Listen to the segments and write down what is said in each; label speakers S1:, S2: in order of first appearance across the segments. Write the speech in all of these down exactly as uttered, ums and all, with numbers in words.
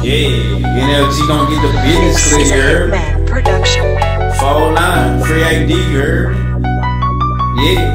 S1: Yeah, N L G gon' get the business clear, you heard me?
S2: Production.
S1: four nine, free I D, you heard me? Yeah.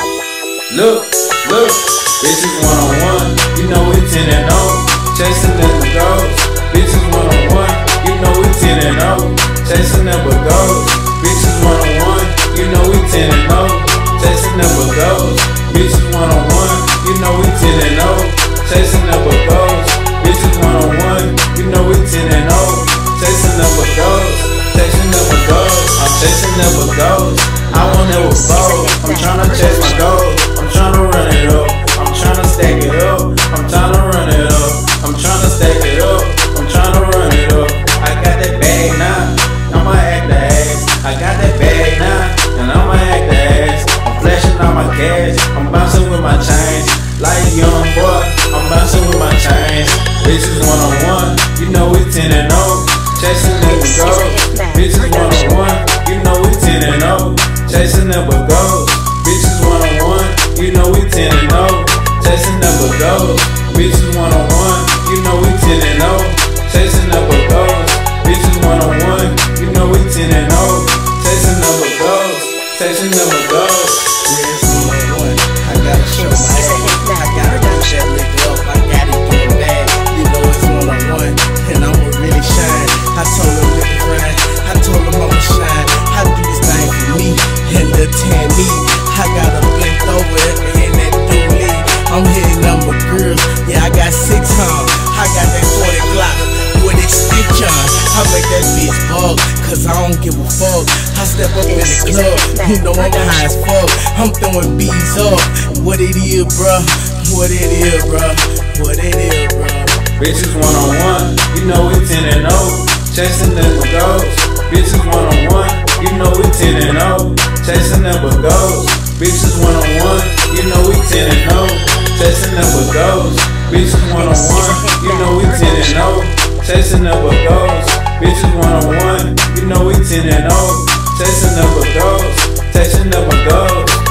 S1: Look, look, bitches one on one, you know we ten and oh. Chasing them goals, bitches one on one, you know we ten and oh. Chasing them goals, bitches one on one, you know we ten and oh. Chasing them goals, bitches one on one, you know we ten and oh. Chasing them goals, bitches one on one, you know we ten and oh. Chasing them goals, chasing them goals, I'm chasing them goals. I won't ever fold, I'm tryna chase my goals, I'm tryna run it up, I'm tryna stack it up, I'm tryna run it up, I'm tryna stack it up, I'm tryna run it up. I got that bag now, I'ma act the ass. I got that bag now, and I'ma act the ass. I'm flashing all my cash, I'm bouncing with my chains. Like a young boy, I'm bouncing with my chains. Bitches one on one, you know we ten and oh. Chasing them with goals, bitches one on one, you know we ten and oh. Chasing them with goals, bitches one on one, you know we ten and oh. Chasing them with goals, bitches one on one, you know we ten and oh. Chasing them with goals, bitches one on one, you know we ten and oh. Chasing them with goals, chasing them with goals.
S3: Yeah, it's one on one. I gotta show my ass. I gotta push that nigga up. I gotta get back. You know it's one on one, and I'ma really shine. I told him nigga grind. I told him I'ma shine. I do this thing for me and the tan me. I gotta blink over it in that dually. I'm hitting number girls. Yeah, I got six on. I got that forty Glock with it stitch on. I make that bitch bug, cause I don't give a fuck. I step up in the club, you know I'm high as fuck. I'm throwing bees up. What it is, bruh? What it is, bruh? What it is, bruh?
S1: Bitches one on one, you know we ten and oh. Chasing them with goals, bitches one on one, you know we ten and oh. Chasing them with goals, bitches one on one, you know we ten and oh. Chasing them with goals, bitches one on one, you know we ten and oh. Chasing them with goals, bitches one on one, you know we ten and oh. Chasing them with goals, chasing them with goals.